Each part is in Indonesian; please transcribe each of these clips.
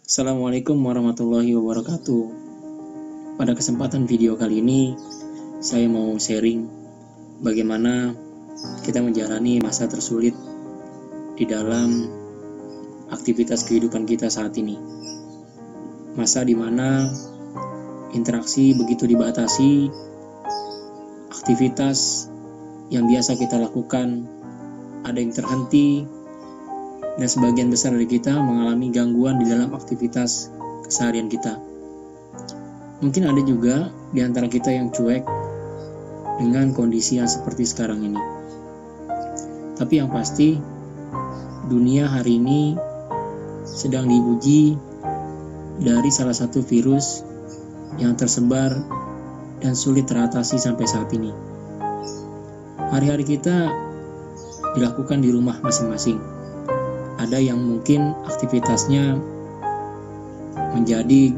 Assalamualaikum warahmatullahi wabarakatuh. Pada kesempatan video kali ini, saya mau sharing bagaimana kita menjalani masa tersulit di dalam aktivitas kehidupan kita saat ini. Masa di mana interaksi begitu dibatasi, aktivitas yang biasa kita lakukan ada yang terhenti, dan sebagian besar dari kita mengalami gangguan di dalam aktivitas keseharian kita. Mungkin ada juga di antara kita yang cuek dengan kondisi yang seperti sekarang ini. Tapi yang pasti, dunia hari ini sedang diuji dari salah satu virus yang tersebar dan sulit teratasi sampai saat ini. Hari-hari kita dilakukan di rumah masing-masing. Ada yang mungkin aktivitasnya menjadi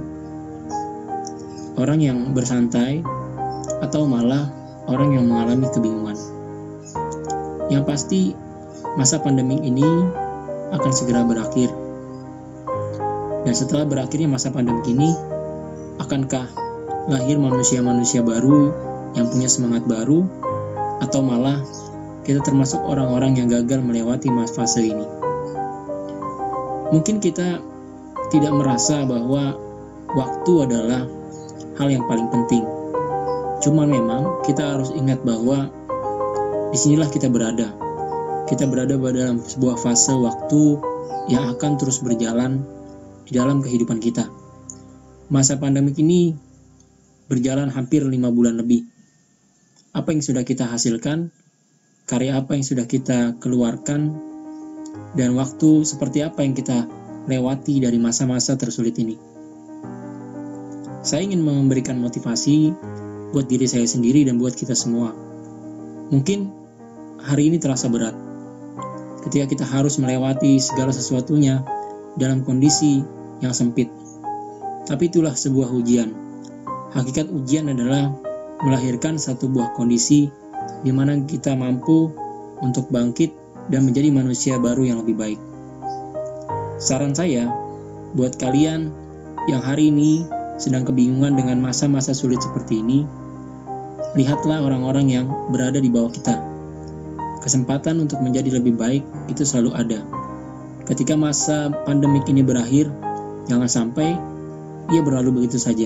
orang yang bersantai atau malah orang yang mengalami kebingungan. Yang pasti masa pandemi ini akan segera berakhir. Dan setelah berakhirnya masa pandemi ini, akankah lahir manusia-manusia baru yang punya semangat baru, atau malah kita termasuk orang-orang yang gagal melewati fase ini? Mungkin kita tidak merasa bahwa waktu adalah hal yang paling penting. Cuma memang kita harus ingat bahwa disinilah kita berada. Kita berada dalam sebuah fase waktu yang akan terus berjalan di dalam kehidupan kita. Masa pandemik ini berjalan hampir 5 bulan lebih. Apa yang sudah kita hasilkan, karya apa yang sudah kita keluarkan, dan waktu seperti apa yang kita lewati dari masa-masa tersulit ini. Saya ingin memberikan motivasi buat diri saya sendiri dan buat kita semua. Mungkin hari ini terasa berat ketika kita harus melewati segala sesuatunya dalam kondisi yang sempit. Tapi itulah sebuah ujian. Hakikat ujian adalah melahirkan satu buah kondisi di mana kita mampu untuk bangkit dan menjadi manusia baru yang lebih baik. Saran saya buat kalian yang hari ini sedang kebingungan dengan masa-masa sulit seperti ini, lihatlah orang-orang yang berada di bawah kita. Kesempatan untuk menjadi lebih baik itu selalu ada. Ketika masa pandemik ini berakhir, jangan sampai ia berlalu begitu saja.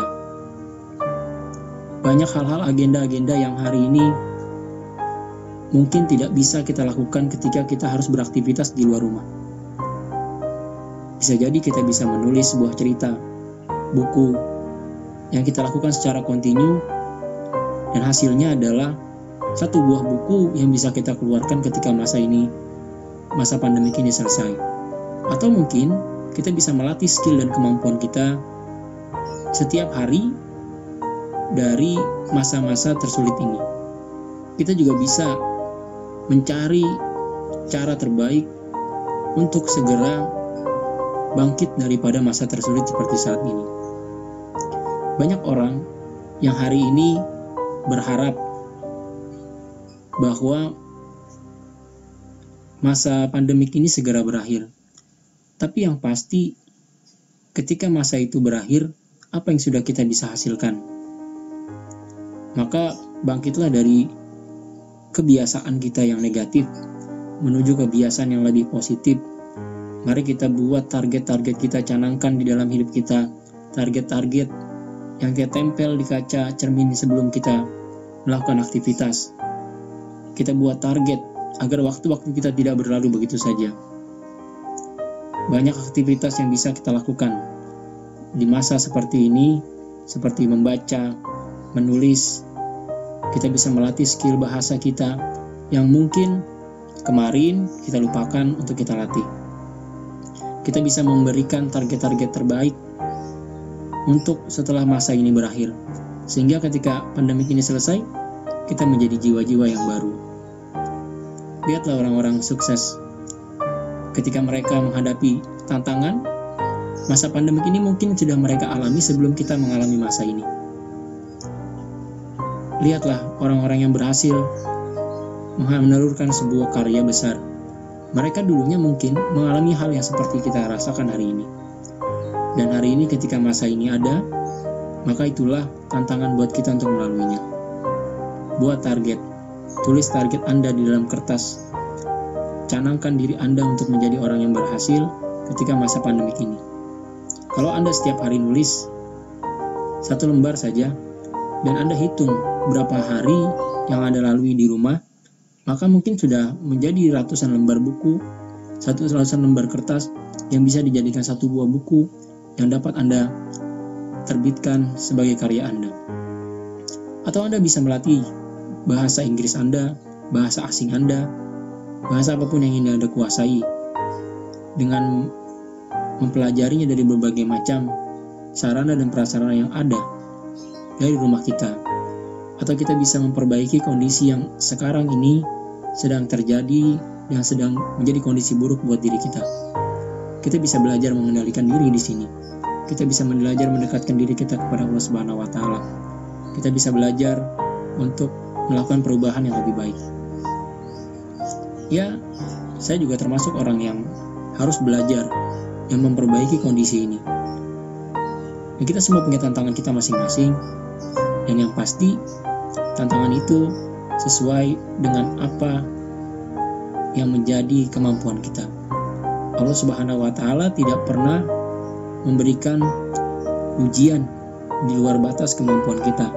Banyak hal-hal agenda-agenda yang hari ini mungkin tidak bisa kita lakukan ketika kita harus beraktivitas di luar rumah. Bisa jadi kita bisa menulis sebuah cerita, buku, yang kita lakukan secara kontinu, dan hasilnya adalah satu buah buku yang bisa kita keluarkan ketika masa pandemik ini selesai. Atau mungkin kita bisa melatih skill dan kemampuan kita setiap hari dari masa-masa tersulit ini. Kita juga bisa mencari cara terbaik untuk segera bangkit daripada masa tersulit seperti saat ini. Banyak orang yang hari ini berharap bahwa masa pandemik ini segera berakhir. Tapi yang pasti, ketika masa itu berakhir, apa yang sudah kita bisa hasilkan? Maka bangkitlah dari kebiasaan kita yang negatif menuju kebiasaan yang lebih positif. Mari kita buat target-target kita, canangkan di dalam hidup kita, target-target yang kita tempel di kaca cermin sebelum kita melakukan aktivitas. Kita buat target agar waktu-waktu kita tidak berlalu begitu saja. Banyak aktivitas yang bisa kita lakukan di masa seperti ini, seperti membaca, menulis. Kita bisa melatih skill bahasa kita yang mungkin kemarin kita lupakan untuk kita latih. Kita bisa memberikan target-target terbaik untuk setelah masa ini berakhir, sehingga ketika pandemi ini selesai, kita menjadi jiwa-jiwa yang baru. Lihatlah orang-orang sukses. Ketika mereka menghadapi tantangan, masa pandemi ini mungkin sudah mereka alami sebelum kita mengalami masa ini. Lihatlah orang-orang yang berhasil menelurkan sebuah karya besar. Mereka dulunya mungkin mengalami hal yang seperti kita rasakan hari ini. Dan hari ini ketika masa ini ada, maka itulah tantangan buat kita untuk melaluinya. Buat target, tulis target Anda di dalam kertas. Canangkan diri Anda untuk menjadi orang yang berhasil ketika masa pandemik ini. Kalau Anda setiap hari nulis 1 lembar saja, dan Anda hitung berapa hari yang Anda lalui di rumah, maka mungkin sudah menjadi ratusan lembar buku, ratusan lembar kertas yang bisa dijadikan 1 buah buku yang dapat Anda terbitkan sebagai karya Anda. Atau Anda bisa melatih bahasa Inggris Anda, bahasa asing Anda, bahasa apapun yang ingin Anda kuasai dengan mempelajarinya dari berbagai macam sarana dan prasarana yang ada dari rumah kita. Atau kita bisa memperbaiki kondisi yang sekarang ini sedang terjadi dan sedang menjadi kondisi buruk buat diri kita. Kita bisa belajar mengendalikan diri di sini. Kita bisa belajar mendekatkan diri kita kepada Allah Subhanahu wa Ta'ala. Kita bisa belajar untuk melakukan perubahan yang lebih baik. Ya, saya juga termasuk orang yang harus belajar yang memperbaiki kondisi ini. Dan kita semua punya tantangan kita masing-masing, dan yang pasti tantangan itu sesuai dengan apa yang menjadi kemampuan kita. Allah Subhanahu wa Ta'ala tidak pernah memberikan ujian di luar batas kemampuan kita.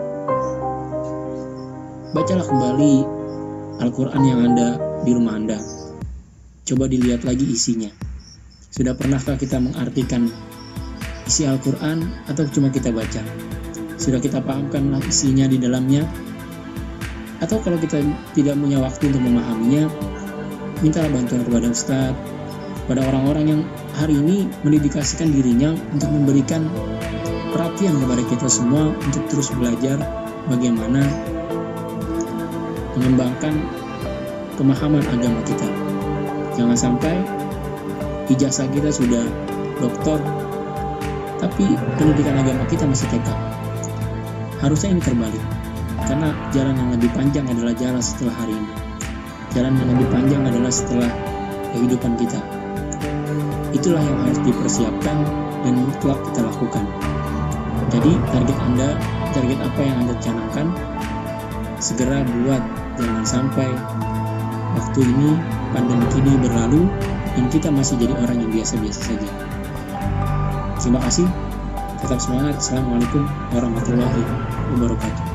Bacalah kembali Al-Quran yang ada di rumah Anda. Coba dilihat lagi isinya. Sudah pernahkah kita mengartikan isi Al-Quran atau cuma kita baca? Sudah kita pahamkanlah isinya di dalamnya? Atau kalau kita tidak punya waktu untuk memahaminya, mintalah bantuan kepada Ustadz, pada orang-orang yang hari ini mendedikasikan dirinya untuk memberikan perhatian kepada kita semua untuk terus belajar bagaimana mengembangkan pemahaman agama kita. Jangan sampai ijazah kita sudah doktor, tapi pendidikan agama kita masih TK. Harusnya ini terbalik, karena jalan yang lebih panjang adalah jalan setelah hari ini. Jalan yang lebih panjang adalah setelah kehidupan kita. Itulah yang harus dipersiapkan dan mutlak kita lakukan. Jadi target Anda, target apa yang Anda canangkan, segera buat. Jangan sampai waktu ini, pandemi ini berlalu dan kita masih jadi orang yang biasa-biasa saja. Terima kasih. Tetap semangat. Assalamualaikum warahmatullahi wabarakatuh.